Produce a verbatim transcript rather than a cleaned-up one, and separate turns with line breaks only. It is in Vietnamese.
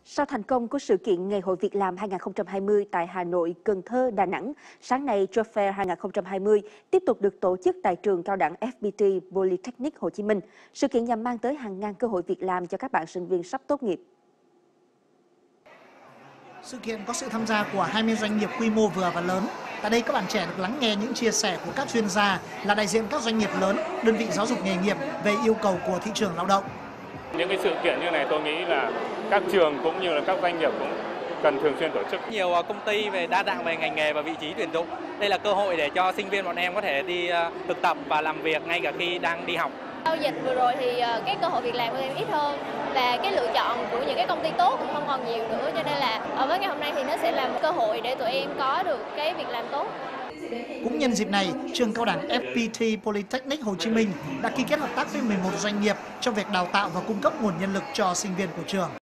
Sau thành công của sự kiện Ngày hội Việc làm hai không hai không tại Hà Nội, Cần Thơ, Đà Nẵng, sáng nay Job Fair hai không hai không tiếp tục được tổ chức tại trường cao đẳng ép pê tê Polytechnic Hồ Chí Minh. Sự kiện nhằm mang tới hàng ngàn cơ hội việc làm cho các bạn sinh viên sắp tốt nghiệp.
Sự kiện có sự tham gia của hai mươi doanh nghiệp quy mô vừa và lớn. Tại đây các bạn trẻ được lắng nghe những chia sẻ của các chuyên gia là đại diện các doanh nghiệp lớn, đơn vị giáo dục nghề nghiệp về yêu cầu của thị trường lao động.
Những cái sự kiện như này tôi nghĩ là các trường cũng như là các doanh nghiệp cũng cần thường xuyên tổ chức.
Nhiều công ty về đa dạng về ngành nghề và vị trí tuyển dụng. Đây là cơ hội để cho sinh viên bọn em có thể đi thực tập và làm việc ngay cả khi đang đi học.
Sau dịch vừa rồi thì cái cơ hội việc làm của em ít hơn và cái lựa chọn của những cái công ty tốt cũng không còn nhiều nữa, cho nên là ở với ngày hôm nay thì nó sẽ là một cơ hội để tụi em có được cái việc làm tốt.
Cũng nhân dịp này, trường cao đẳng ép pê tê Polytechnic Hồ Chí Minh đã ký kết hợp tác với mười một doanh nghiệp trong việc đào tạo và cung cấp nguồn nhân lực cho sinh viên của trường.